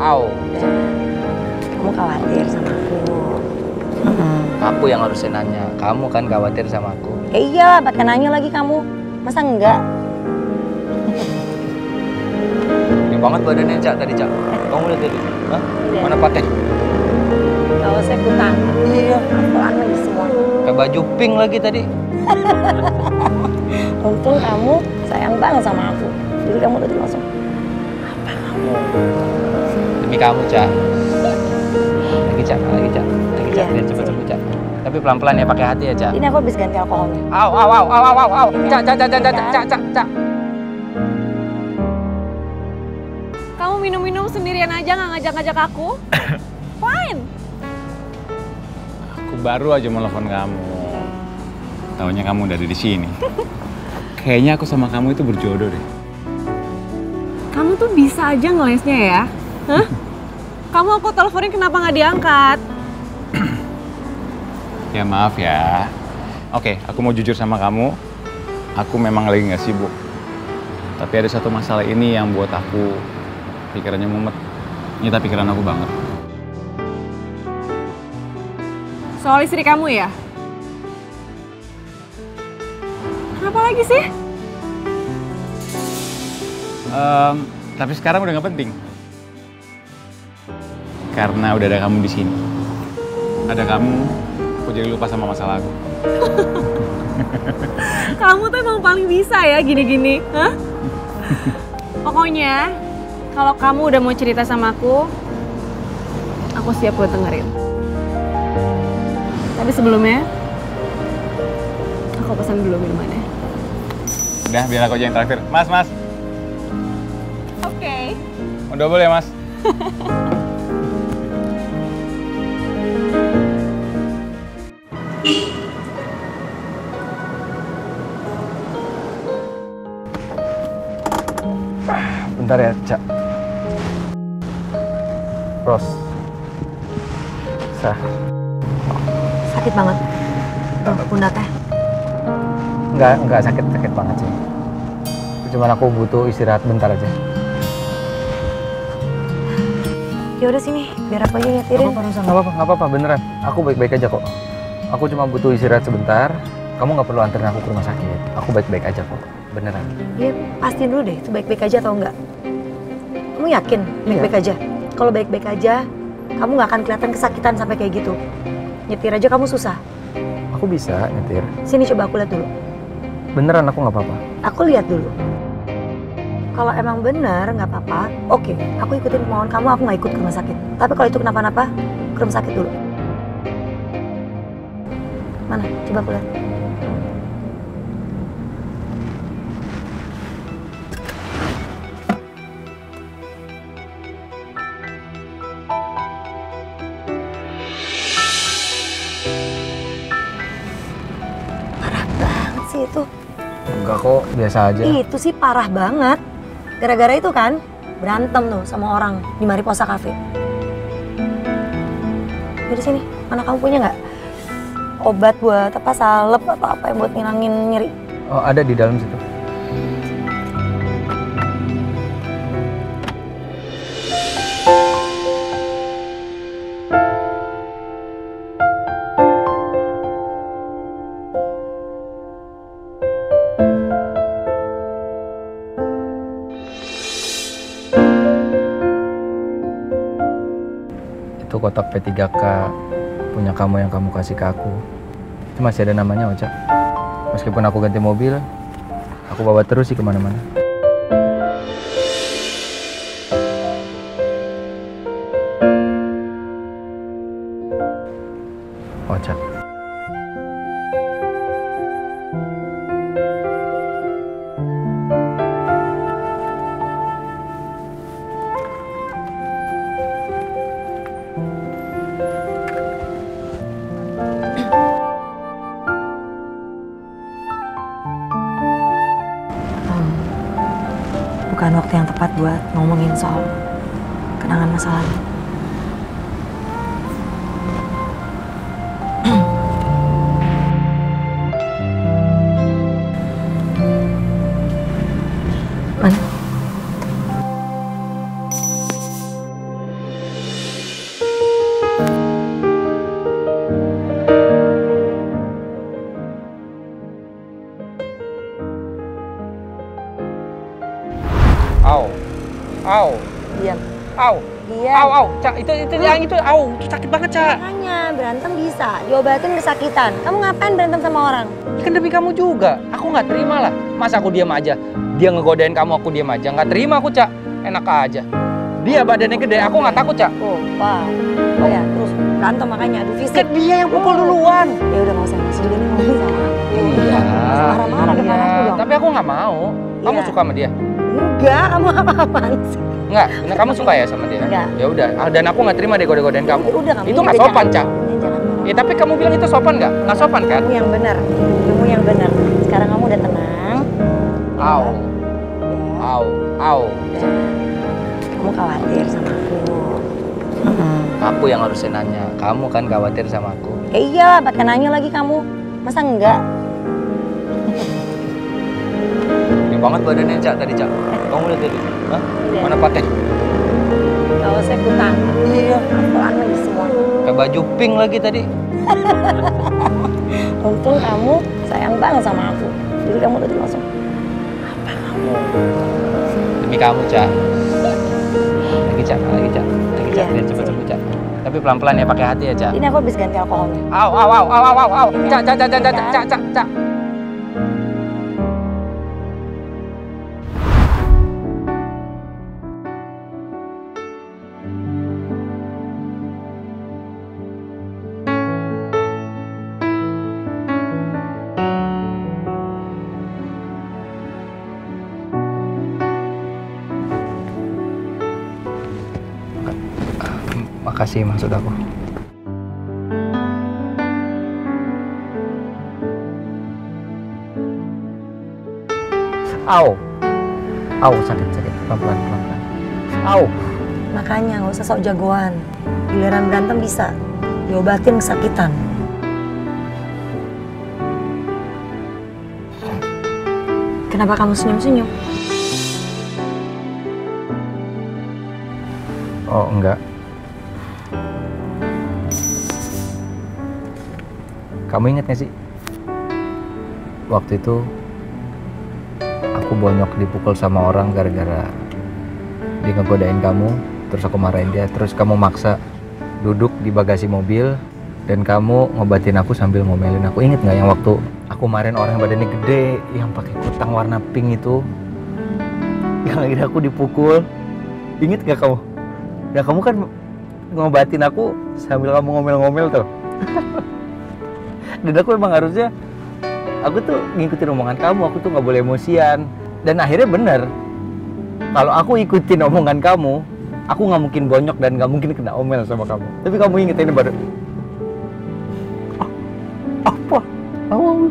Au. Kamu khawatir sama aku. Aku yang harusnya nanya. Kamu kan khawatir sama aku. Ya iya, pakai nanya lagi kamu. Masa enggak? Ini banget badannya, Cak, tadi, Cak. Kamu lihat tadi? Hah? Mana pakai? Kalau saya kutang. Iya. Pelan lagi semua. Kayak baju pink lagi tadi. Untung kamu sayang banget sama aku. Jadi kamu tadi langsung, apa kamu? Demi kamu, Cak. Lagi, Cak. Iya, Biar cepet sembuh, Cak. Tapi pelan-pelan ya, pakai hati ya, Cak. Ini aku habis ganti alkoholnya. Au. Cak. Kamu minum-minum sendirian aja nggak ngajak-ngajak aku? Fine. Aku baru aja mau telepon kamu. Taunya kamu udah ada di sini. Kayaknya aku sama kamu itu berjodoh deh. Kamu tuh bisa aja ngelesnya ya? Hah? Kamu aku teleponin kenapa nggak diangkat? Ya maaf ya. Oke, aku mau jujur sama kamu. Aku memang lagi nggak sibuk. Tapi ada satu masalah ini yang buat aku pikirannya mumet. Nyita pikiran aku banget. Soal istri kamu ya? Kenapa lagi sih? Tapi sekarang udah nggak penting. Karena udah ada kamu di sini. Ada kamu, aku jadi lupa sama masalah aku. Kamu tuh emang paling bisa ya gini-gini, hah? Pokoknya, kalau kamu udah mau cerita sama aku siap buat dengerin. Tapi sebelumnya, aku pesan dulu minumannya. Udah, biar aku aja yang terakhir. Mas. Oke. Mau double ya, Mas? Bentar ya, Cak. Ros. Sah. Sakit banget. Pundaknya. Enggak sakit banget sih. Cuman aku butuh istirahat bentar aja. Ya udah sini, biar aku aja nyetirin. Nggak apa-apa, beneran. Aku baik-baik aja kok. Aku cuma butuh istirahat sebentar. Kamu nggak perlu anterin aku ke rumah sakit. Aku baik-baik aja kok, beneran. Ya pastiin dulu deh, itu baik-baik aja atau enggak. Kamu yakin baik-baik aja? Kalau baik-baik aja, kamu nggak akan kelihatan kesakitan sampai kayak gitu. Nyetir aja kamu susah. Aku bisa nyetir. Sini coba aku lihat dulu. Beneran aku nggak apa-apa. Aku lihat dulu. Kalau emang benar nggak apa-apa, oke. Aku ikutin kemauan kamu, aku nggak ikut ke rumah sakit. Tapi kalau itu kenapa-napa, ke rumah sakit dulu. Mana? Coba aku lihat. Parah banget sih itu. Enggak kok, biasa aja. Itu sih parah banget. Gara-gara itu kan berantem tuh sama orang di Mariposa Cafe. Di sini, mana kamu punya nggak obat buat apa salep atau apa yang buat ngilangin nyeri? Oh, ada di dalam situ. Itu kotak P3K punya kamu yang kamu kasih ke aku. Itu masih ada namanya, Ocha. Meskipun aku ganti mobil, aku bawa terus sih kemana-mana. Ocha. Bukan waktu yang tepat buat ngomongin soal kenangan masa lalu. Man. Au. Diam. Au. Diam. Au, au. Cak, itu yang itu au, itu sakit banget, Cak. Makanya berantem bisa, diobatin kesakitan. Kamu ngapain berantem sama orang? Kan demi kamu juga. Aku nggak terima lah. Masa aku diam aja? Dia ngegodain kamu, aku diam aja. Nggak terima aku, Cak. Enak aja. Dia badannya gede, aku nggak takut, Cak. Oh, Pak. Oh ya, terus berantem makanya adu fisik. Kan dia yang pukul duluan. Ya udah nggak usah juga nih ngomong sama aku. Iya. Marah-marah depan aku dong. Tapi aku nggak mau. Kamu Iya. suka sama dia? Enggak, kamu apa-apaan sih? Enggak. Nah, kamu suka ya sama dia? Enggak. Ya udah. Dan aku nggak terima deh godain kamu. Ya udah, kamu Itu ini nggak udah sopan, jangan- Cak. Ya, jangan marah. Ya tapi kamu bilang itu sopan nggak? Nggak sopan kan? Kamu yang benar. Kamu yang benar. Sekarang kamu udah tenang. Au. Ya. Au. Au. Kamu khawatir sama aku. Aku yang harusnya nanya. Kamu kan khawatir sama aku. Ya iyalah, pakai nanya lagi kamu. Masa enggak? Ini banget badannya, Cak, tadi, Cak. Kamu lihat tadi? Hah? Lihat. Mana pakai? Kalau saya kutang. Iya. Pelan lagi semua. Kayak baju pink lagi tadi. Untung kamu sayang banget sama aku. Jadi kamu tadi langsung apa kamu? Demi kamu, Cak. Lagi, Cak. Lagi, Cak. Lagi, Cak. Iya, Biar cepet sembuh, Cak. Tapi pelan-pelan ya, pakai hati ya, Cak. Ini aku habis ganti alkoholnya. Au, au, au, au, au, au. Cak, Cak, Cak, Cak, Cak, Cak, Cak, Cak. Makasih maksud aku. Au. Au, sakit, sakit. Pelan-pelan, pelan-pelan. Au. Makanya nggak usah sok jagoan. Giliran berantem bisa diobatin kesakitan. Kenapa kamu senyum-senyum? Oh, enggak. Kamu inget gak sih? Waktu itu aku bonyok dipukul sama orang gara-gara dia ngegodain kamu. Terus aku marahin dia. Terus kamu maksa duduk di bagasi mobil dan kamu ngobatin aku sambil ngomelin aku. Inget gak yang waktu aku marahin orang yang badannya gede, yang pakai kutang warna pink itu, yang akhirnya aku dipukul? Inget gak kamu? Ya kamu kan ngobatin aku sambil kamu ngomel-ngomel tuh. Dan aku emang harusnya, aku tuh ngikutin omongan kamu, aku tuh nggak boleh emosian. Dan akhirnya bener, kalau aku ikutin omongan kamu, aku nggak mungkin bonyok dan nggak mungkin kena omel sama kamu. Tapi kamu inget ini baru, apa? Oh.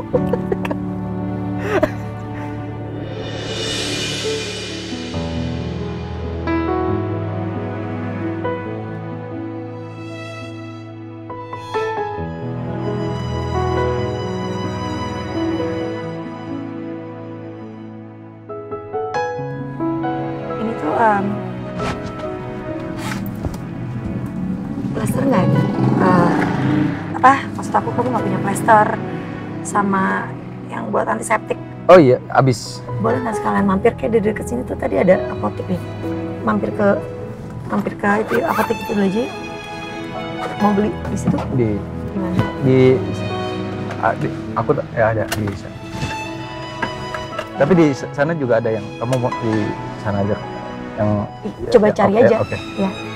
Ini tuh plester nggak ada? Apa? Maksud aku kamu nggak punya plester sama yang buat antiseptik? Oh iya, abis. Boleh nggak sekalian mampir kayak di dekat sini tuh tadi ada apotek nih. Mampir ke itu apotek itu dulu aja. Ya. Mau beli di situ? Gimana? Aku ya ada di sana. Tapi di sana juga ada yang kamu mau di sana aja yang Coba cari oke, aja. Oke. Ya.